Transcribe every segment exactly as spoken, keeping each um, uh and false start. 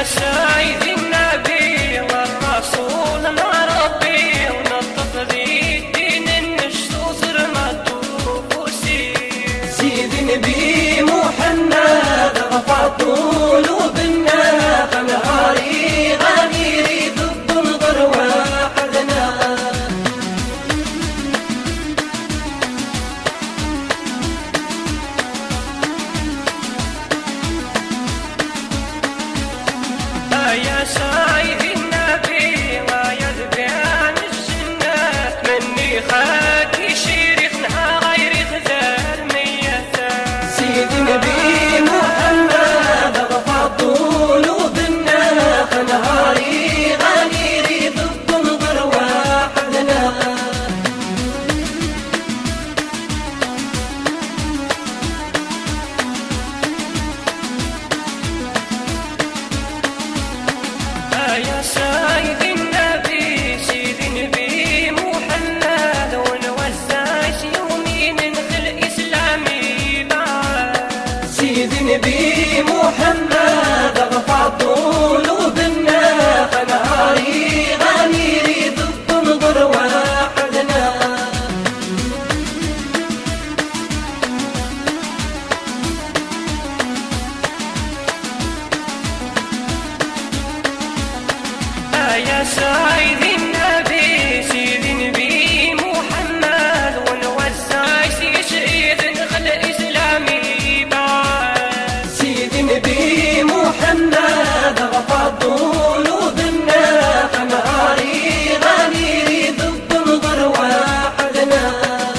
سعيد النبي والرسول نربي ونطف ذي الدين النشوص رمته سير سيد نبي محمد رفع قلوبنا فنهاري غنيري ضد نظر وحدنا يا سعيد النبي ويا ذبيان الجنات مني خاكي شيرخنا غير خذار ميتا سيد نبي محمد رفع قلوبنا فنهاري غنيري ضد نظر وحدنا يا سيد النبي سيد النبي محمد ونوزعش يومين في الإسلامي بعد سيد نبي محمد رفع قلوبنا فنهاري غنيري ضد نظر وحدنا يا سعيد النبي سيد النبي محمد ونوزع شهيد نخل إسلامي بعد سيد نبي محمد رفع قلوبنا فنهاري غنيري ضد نظر وحدنا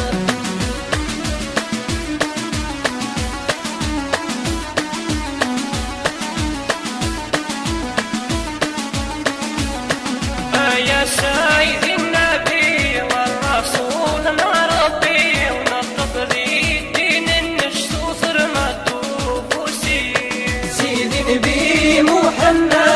يا سعيد النبي والرسول نربي ونطف ذي الدين النشوص رمته سير سيد نبي محمد